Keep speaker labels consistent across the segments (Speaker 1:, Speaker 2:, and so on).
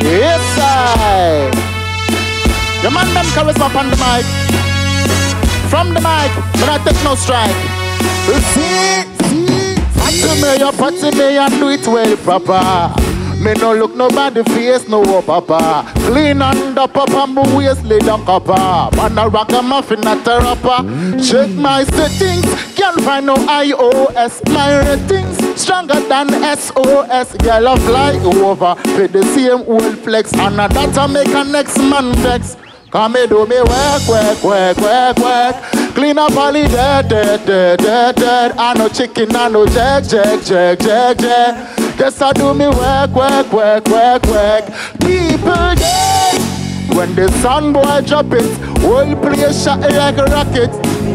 Speaker 1: Yes, I. Your man them charisma on the mic. From the mic, but I take no strike. Party me and do it well, papa. Me no look nobody face, no papa. Clean and up and my waist lay down, papa. Man a ragamuffin, not a rapper. Check my settings, can't find no iOS. My ratings stronger than SOS. Girl a fly over, pay the same old flex, and a data make a next man vex. Come me do me work. Clean up all the dead. I no chicken, I no jack. Guess I do me work. People dead. When the Stonebwoy drop it, whole place shot like a rocket.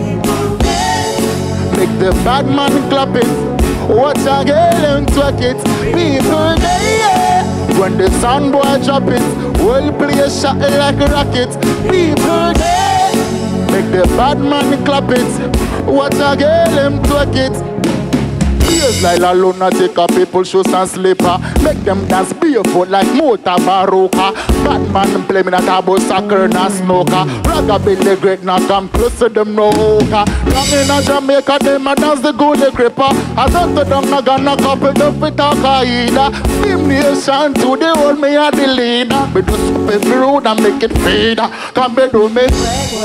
Speaker 1: Make the bad man clap it. Watch a girl and twerk it. People dead. When the Stonebwoy drop it, whole place shot like a rocket. People dead. Make the bad man clap it. Watch a girl and twerk it. Beers like a lunatic, people shoes and slipper. Make them dance barefoot like motor baroka. Batman play me not about soccer and snooker. Ragabilly great now come close to them no hookah. Long in a Jamaica, them a dance the goalie gripper. I don't to them not gonna couple them with Al-Qaeda. Beam nation to the old me a the leader. We do stupid road and make it feeder. Come be do me.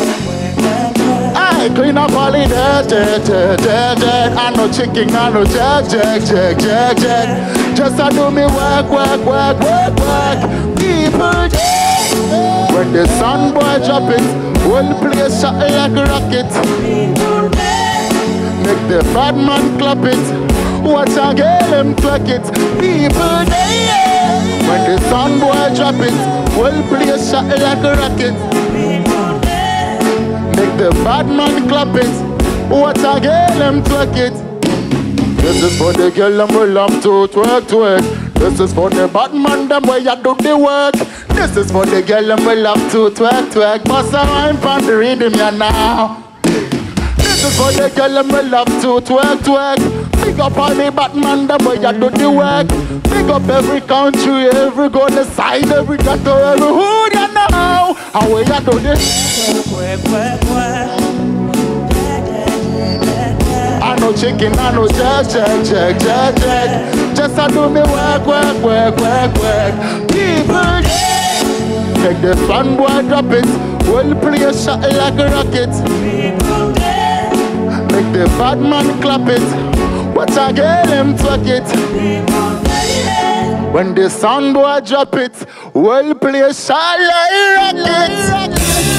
Speaker 1: I clean up all the dead. I no chicken, I no jack. Just I do me work. People dead. When the Stonebwoy drop it, whole place shot like a rocket. Make the bad man clap it. Watch a girl them twerk it. People dead. When the Stonebwoy drop it, whole place shot like a rocket. Make the bad man clap it. Watch a girl them twerk it. This is for the girl them we love to twerk. This is for the bad man them where you do the work. This is for the girl them we love to twerk. Boss a rhyme from the rhythm ya now. This is for the girl them we love to twerk. Big up all the bad man them where you do the work. Big up every country, every go the side, every ghetto, every hood you know. How we you do this? I no chicken, I no jack. Just I do me work. People take the Stonebwoy drop it. Whole place shot like a rocket. Make the bad man clap it. Watch a girl them twerk it. When the Stonebwoy drop it, whole place shot like a rocket.